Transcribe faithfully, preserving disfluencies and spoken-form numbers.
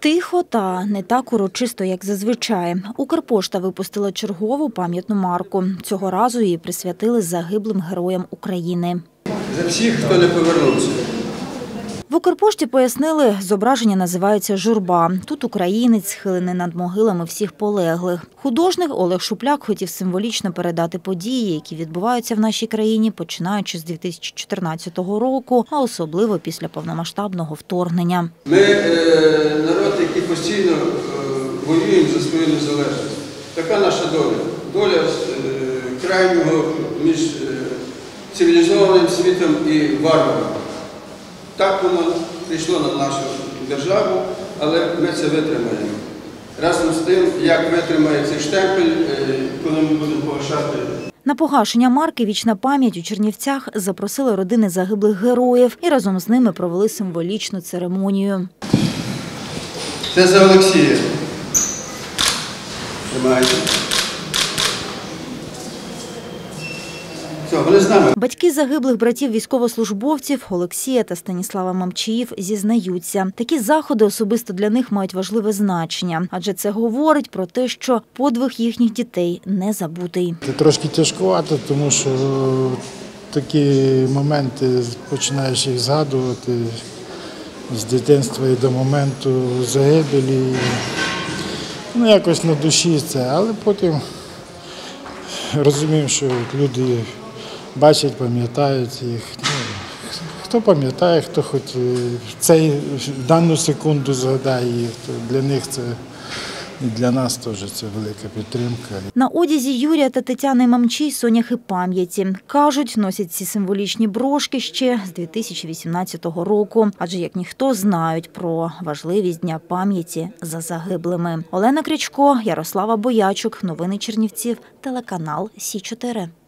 Тихо та не так урочисто, як зазвичай. Укрпошта випустила чергову пам'ятну марку. Цього разу її присвятили загиблим героям України. За всіх, хто не повернувся. В Укрпошті пояснили, зображення називається «Журба». Тут українець, схилений над могилами всіх полеглих. Художник Олег Шупляк хотів символічно передати події, які відбуваються в нашій країні, починаючи з дві тисячі чотирнадцятого року, а особливо після повномасштабного вторгнення. Ми е, народ, який постійно е, воюємо за свою незалежність. Така наша доля. Доля е, крайнього між е, цивілізованим світом і варваром. Так воно прийшло на нашу державу, але ми це витримаємо. Разом з тим, як витримає цей штемпель, коли ми будемо погашати. На погашення марки «Вічна пам'ять» у Чернівцях запросили родини загиблих героїв і разом з ними провели символічну церемонію. Це за Олексія. Тримайте. Батьки загиблих братів-військовослужбовців Олексія та Станіслава Мамчиїв зізнаються. Такі заходи особисто для них мають важливе значення, адже це говорить про те, що подвиг їхніх дітей не забутий. Це трошки тяжкувато, тому що такі моменти починаєш їх згадувати з дитинства і до моменту загибелі. Ну, якось на душі це, але потім розуміємо, що люди бачать, пам'ятають їх. Ну, хто пам'ятає, хто хоч цей в дану секунду згадає їх, то для них це, і для нас теж це велика підтримка. На одязі Юрія та Тетяни Мамчій соняхи пам'яті. Кажуть, носять ці символічні брошки ще з дві тисячі вісімнадцятого року, адже як ніхто знають про важливість Дня пам'яті за загиблими. Олена Крячко, Ярослава Боячук, новини Чернівців, телеканал Сі чотири.